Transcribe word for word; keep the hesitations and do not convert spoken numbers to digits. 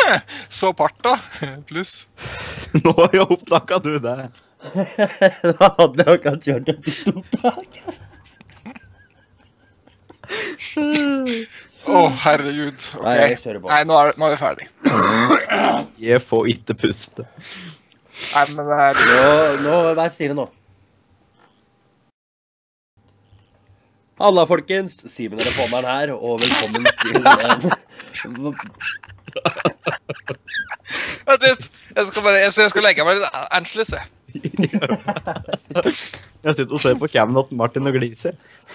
Så parta, pluss. Nå har jeg oppdaget du det. Da hadde jeg akkurat kjørt et ditt opptak. Åh, herregud. Ok. Nei, jeg kjører på. Nei, nå er, nå er vi ferdig. Jeg får ikke puste. Nei, men det er... Nå, nå, vær stille nå. Halla, folkens. Simen er påneren her, og velkommen til en... Vent litt. Jeg skal bare, jeg, jeg skal legge meg litt annerledes, jeg. Jeg sitter og ser på cammen at Martin og gliser.